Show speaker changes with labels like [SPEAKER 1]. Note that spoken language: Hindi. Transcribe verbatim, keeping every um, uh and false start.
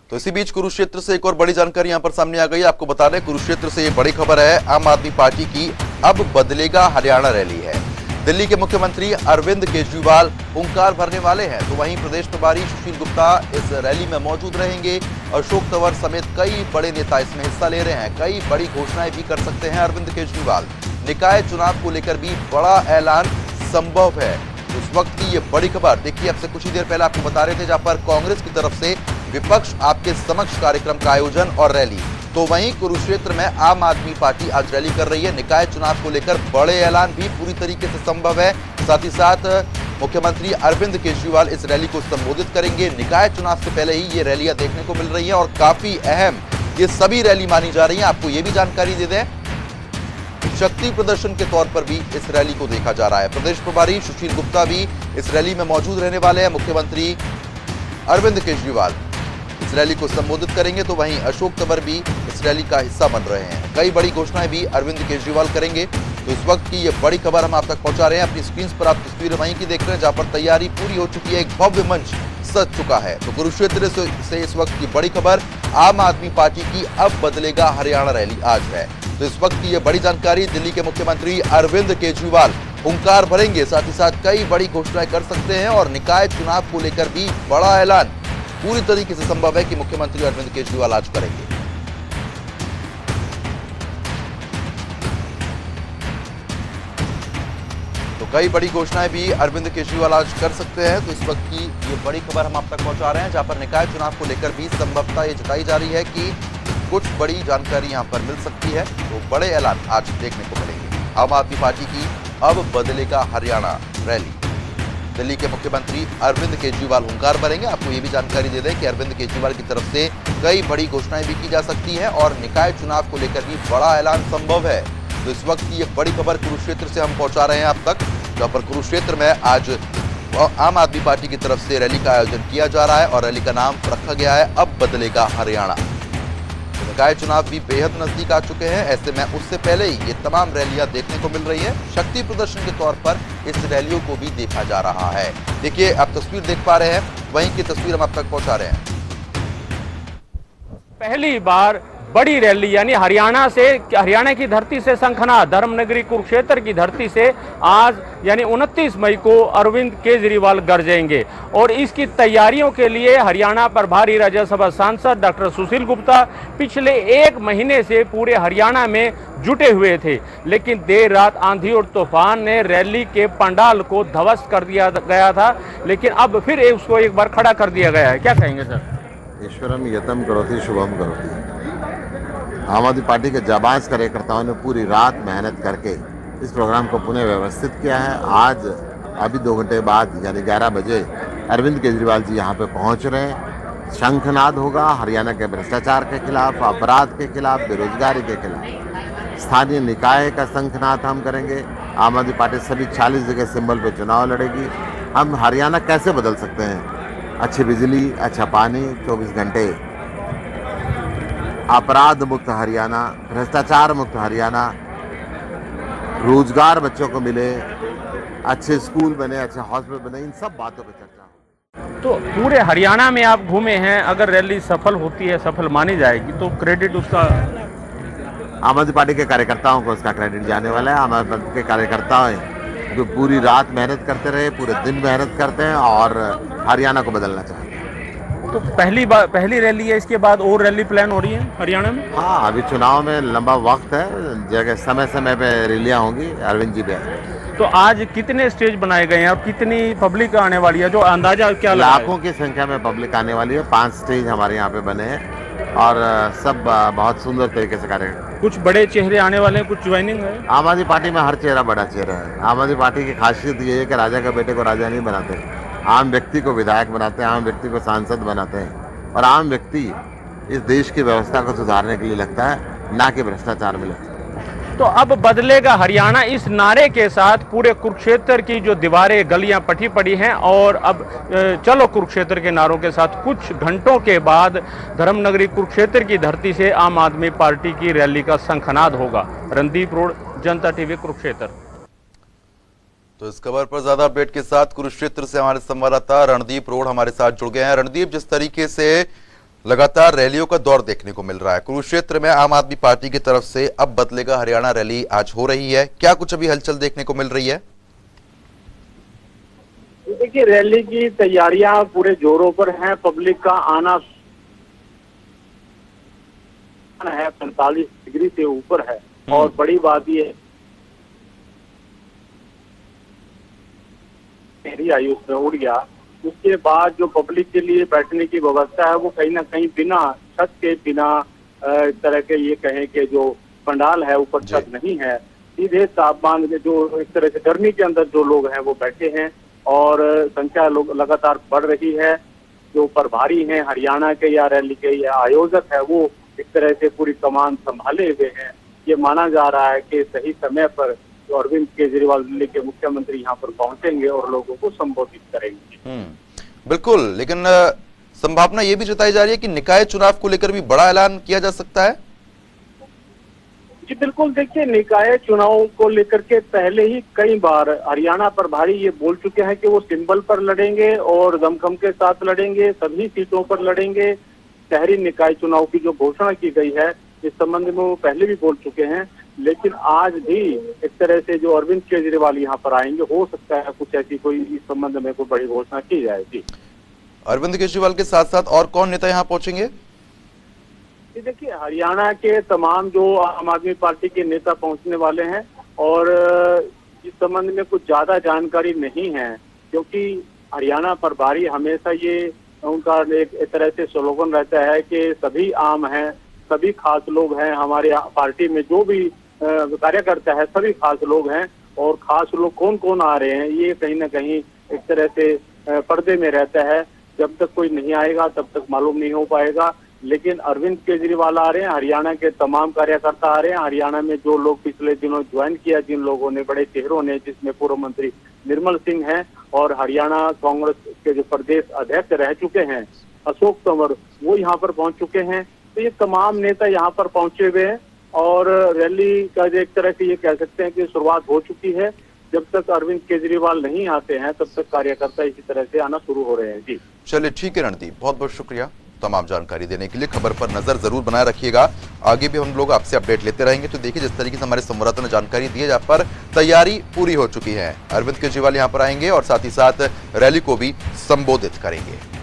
[SPEAKER 1] तो इसी बीच कुरुक्षेत्र से एक और बड़ी जानकारी यहां पर सामने आ गई। आपको बता दें, कुरुक्षेत्र से ये बड़ी खबर है, आम आदमी पार्टी की अब बदलेगा हरियाणा रैली है। दिल्ली के मुख्यमंत्री अरविंद केजरीवाल हुंकार भरने वाले हैं, तो वहीं प्रदेश प्रभारी सुशील गुप्ता इस रैली में मौजूद रहेंगे। अशोक तंवर समेत कई बड़े नेता इसमें हिस्सा ले रहे हैं। कई बड़ी घोषणाएं भी कर सकते हैं अरविंद केजरीवाल। निकाय चुनाव को लेकर भी बड़ा ऐलान संभव है। उस वक्त की ये बड़ी खबर देखिए, अब से कुछ ही देर पहले आपको बता रहे थे, जहां पर कांग्रेस की तरफ से विपक्ष आपके समक्ष कार्यक्रम का आयोजन और रैली, तो वहीं कुरुक्षेत्र में आम आदमी पार्टी आज रैली कर रही है। निकाय चुनाव को लेकर बड़े ऐलान भी पूरी तरीके से संभव है। साथ ही साथ मुख्यमंत्री अरविंद केजरीवाल इस रैली को संबोधित करेंगे। निकाय चुनाव से पहले ही ये रैलियां देखने को मिल रही है और काफी अहम ये सभी रैली मानी जा रही है। आपको ये भी जानकारी दे दें, शक्ति प्रदर्शन के तौर पर भी इस रैली को देखा जा रहा है। प्रदेश प्रभारी सुशील गुप्ता भी इस रैली में मौजूद रहने वाले हैं। मुख्यमंत्री अरविंद केजरीवाल इस रैली को संबोधित करेंगे, तो वहीं अशोक तंवर भी इस रैली का हिस्सा बन रहे हैं। कई बड़ी घोषणाएं भी अरविंद केजरीवाल करेंगे। तो इस वक्त की ये बड़ी खबर हम आप तक पहुंचा रहे हैं। अपनी स्क्रीन पर आप तस्वीरें वहीं की देख रहे हैं, जहां पर तैयारी पूरी हो चुकी है, एक भव्य मंच सज चुका है। तो कुरुक्षेत्र से इस वक्त की बड़ी खबर, आम आदमी पार्टी की अब बदलेगा हरियाणा रैली आज है। तो इस वक्त की ये बड़ी जानकारी, दिल्ली के मुख्यमंत्री अरविंद केजरीवाल हुंकार भरेंगे, साथ ही साथ कई बड़ी घोषणाएं कर सकते हैं और निकाय चुनाव को लेकर भी बड़ा ऐलान पूरी तरीके से संभव है कि मुख्यमंत्री अरविंद केजरीवाल आज करेंगे। तो कई बड़ी घोषणाएं भी अरविंद केजरीवाल आज कर सकते हैं। तो इस वक्त की ये बड़ी खबर हम आप तक पहुंचा रहे हैं, जहां पर निकाय चुनाव को लेकर भी संभवतः ये जताई जा रही है कि कुछ बड़ी जानकारी यहां पर मिल सकती है। तो बड़े ऐलान आज देखने को मिलेंगे। आम आदमी पार्टी की अब बदलेगा हरियाणा रैली, दिल्ली के मुख्यमंत्री अरविंद केजरीवाल हुंकार भरेंगे। आपको ये भी जानकारी दे दें कि अरविंद केजरीवाल की तरफ से कई बड़ी घोषणाएं भी की जा सकती हैं और निकाय चुनाव को लेकर भी बड़ा ऐलान संभव है। तो इस वक्त की एक बड़ी खबर कुरुक्षेत्र से हम पहुंचा रहे हैं आप तक, जहां पर कुरुक्षेत्र में आज आम आदमी पार्टी की तरफ से रैली का आयोजन किया जा रहा है और रैली का नाम रखा गया है अब बदलेगा हरियाणा। निकाय चुनाव भी बेहद नजदीक आ चुके हैं, ऐसे में उससे पहले ही ये तमाम रैलियां देखने को मिल रही है। शक्ति प्रदर्शन के तौर पर इस रैलियों को भी देखा जा रहा है। देखिए, आप तस्वीर देख पा रहे हैं, वहीं की तस्वीर हम आप तक पहुंचा रहे हैं।
[SPEAKER 2] पहली बार बड़ी रैली यानी हरियाणा से, हरियाणा की धरती से शंखनाद, धर्मनगरी कुरुक्षेत्र की धरती से आज यानी उनतीस मई को अरविंद केजरीवाल गरजेंगे और इसकी तैयारियों के लिए हरियाणा प्रभारी राज्यसभा सांसद डॉक्टर सुशील गुप्ता पिछले एक महीने से पूरे हरियाणा में जुटे हुए थे। लेकिन देर रात आंधी और तूफान ने रैली के पंडाल को ध्वस्त कर दिया गया था, लेकिन अब फिर उसको एक बार खड़ा कर दिया गया है। क्या कहेंगे सर?
[SPEAKER 3] ईश्वरम यतम करोति शुभम करोति। आम आदमी पार्टी के जाबाज कार्यकर्ताओं ने पूरी रात मेहनत करके इस प्रोग्राम को पुनः व्यवस्थित किया है। आज अभी दो घंटे बाद यानी ग्यारह बजे अरविंद केजरीवाल जी यहाँ पे पहुँच रहे हैं। शंखनाद होगा हरियाणा के भ्रष्टाचार के खिलाफ, अपराध के खिलाफ, बेरोजगारी के खिलाफ। स्थानीय निकाय का शंखनाद हम करेंगे। आम आदमी पार्टी सभी चालीस जगह सिंबल पे चुनाव लड़ेगी। हम हरियाणा कैसे बदल सकते हैं? अच्छी बिजली, अच्छा पानी, चौबीस घंटे, अपराध मुक्त हरियाणा, भ्रष्टाचार मुक्त हरियाणा, रोजगार बच्चों को मिले, अच्छे स्कूल बने, अच्छे हॉस्पिटल बने, इन सब बातों पर चर्चा।
[SPEAKER 2] तो पूरे हरियाणा में आप घूमे हैं, अगर रैली सफल होती है, सफल मानी जाएगी, तो क्रेडिट उसका
[SPEAKER 3] आम आदमी पार्टी के कार्यकर्ताओं को उसका क्रेडिट जाने वाला है। आम आदमी पार्टी के कार्यकर्ता जो पूरी रात मेहनत करते रहे, पूरे दिन मेहनत करते हैं और हरियाणा को बदलना चाहते हैं।
[SPEAKER 2] तो पहली बार पहली रैली है, इसके बाद और रैली प्लान हो रही है हरियाणा में?
[SPEAKER 3] हाँ, अभी चुनाव में लंबा वक्त है, जगह समय समय पे रैलियां होंगी। अरविंद जी भी आए।
[SPEAKER 2] तो आज कितने स्टेज बनाए गए हैं और कितनी पब्लिक आने वाली है, जो अंदाजा क्या?
[SPEAKER 3] लाखों की संख्या में पब्लिक आने वाली है। पांच स्टेज हमारे यहाँ पे बने हैं और सब बहुत सुंदर तरीके से कार्य।
[SPEAKER 2] कुछ बड़े चेहरे आने वाले हैं, कुछ ज्वाइनिंग है?
[SPEAKER 3] आम आदमी पार्टी में हर चेहरा बड़ा चेहरा है। आम आदमी पार्टी की खासियत ये है कि राजा के बेटे को राजा नहीं बनाते, आम व्यक्ति को विधायक बनाते हैं, आम व्यक्ति को सांसद बनाते हैं और आम व्यक्ति इस देश की व्यवस्था को सुधारने के लिए लगता है, ना कि भ्रष्टाचार में लगता है।
[SPEAKER 2] तो अब बदलेगा हरियाणा, इस नारे के साथ पूरे कुरुक्षेत्र की जो दीवारें, गलियां पटी पड़ी हैं और अब चलो कुरुक्षेत्र के नारों के साथ कुछ घंटों के बाद धर्मनगरी कुरुक्षेत्र की धरती से आम आदमी पार्टी की रैली का शंखनाद होगा। Randeep road, Janata TV, Kurukshetra.
[SPEAKER 1] तो इस खबर पर ज्यादा अपडेट के साथ कुरुक्षेत्र से हमारे संवाददाता रणदीप रोड हमारे साथ जुड़ गए हैं। रणदीप, जिस तरीके से लगातार रैलियों का दौर देखने को मिल रहा है। कुरुक्षेत्र में आम आदमी पार्टी की तरफ से अब बदलेगा हरियाणा रैली आज हो रही है। क्या कुछ अभी हलचल देखने को मिल रही है?
[SPEAKER 4] देखिए, रैली की तैयारियां पूरे जोरों पर हैं। पब्लिक का आना है पैंतालीस डिग्री से ऊपर है और बड़ी बात ये मेरी आयु उसमें उड़ गया। उसके बाद जो पब्लिक के लिए बैठने की व्यवस्था है वो कहीं ना कहीं बिना छत के, बिना इस तरह के ये कहें कि जो पंडाल है ऊपर छत नहीं है, सीधे तापमान के जो इस तरह से गर्मी के अंदर जो लोग हैं वो बैठे हैं और संख्या लोग लगातार बढ़ रही है। जो प्रभारी हैं हरियाणा के या रैली के या आयोजक है वो इस तरह से पूरी कमान संभाले हुए हैं। ये माना जा रहा है कि सही समय पर तो अरविंद केजरीवाल दिल्ली के मुख्यमंत्री यहाँ पर पहुंचेंगे और लोगों को संबोधित करेंगे।
[SPEAKER 1] बिल्कुल, लेकिन संभावना ये भी जताई जा रही है कि निकाय चुनाव को लेकर भी बड़ा ऐलान किया जा सकता है।
[SPEAKER 4] जी बिल्कुल, देखिए निकाय चुनाव को लेकर के पहले ही कई बार हरियाणा प्रभारी ये बोल चुके हैं कि वो सिंबल पर लड़ेंगे और दमखम के साथ लड़ेंगे, सभी सीटों पर लड़ेंगे। शहरी निकाय चुनाव की जो घोषणा की गई है इस संबंध में वो पहले भी बोल चुके हैं, लेकिन आज भी इस तरह से जो अरविंद केजरीवाल यहाँ पर आएंगे हो सकता है कुछ ऐसी कोई इस संबंध में कोई बड़ी घोषणा की जाएगी।
[SPEAKER 1] अरविंद केजरीवाल के साथ साथ और कौन नेता यहाँ पहुंचेंगे?
[SPEAKER 4] देखिए, हरियाणा के तमाम जो आम आदमी पार्टी के नेता पहुंचने वाले हैं और इस संबंध में कुछ ज्यादा जानकारी नहीं है, क्योंकि हरियाणा प्रभारी हमेशा ये उनका एक तरह से स्लोगन रहता है कि सभी आम हैं, सभी खास लोग हैं। हमारे पार्टी में जो भी कार्यकर्ता है सभी खास लोग हैं और खास लोग कौन कौन आ रहे हैं ये कहीं ना कहीं एक तरह से पर्दे में रहता है। जब तक कोई नहीं आएगा तब तक मालूम नहीं हो पाएगा। लेकिन अरविंद केजरीवाल आ रहे हैं, हरियाणा के तमाम कार्यकर्ता आ रहे हैं। हरियाणा में जो लोग पिछले दिनों ज्वाइन किया, जिन लोगों ने, बड़े चेहरों ने, जिसमें पूर्व मंत्री निर्मल सिंह हैं और हरियाणा कांग्रेस के जो प्रदेश अध्यक्ष रह चुके हैं अशोक तंवर, वो यहाँ पर पहुंच चुके हैं। तो ये तमाम नेता यहाँ पर पहुंचे हुए हैं और रैली का एक तरह से ये कह सकते हैं कि शुरुआत हो चुकी है। जब तक अरविंद केजरीवाल नहीं आते हैं तब तक कार्यकर्ता इसी तरह से आना शुरू हो रहे हैं। जी
[SPEAKER 1] चलिए, ठीक है रणदीप, बहुत बहुत शुक्रिया तमाम जानकारी देने के लिए। खबर पर नजर जरूर बनाए रखिएगा, आगे भी हम लोग आपसे अपडेट लेते रहेंगे। तो देखिए, जिस तरीके से हमारे संवाददाता ने जानकारी दी है, जहाँ पर तैयारी पूरी हो चुकी है। अरविंद केजरीवाल यहाँ पर आएंगे और साथ ही साथ रैली को भी संबोधित करेंगे।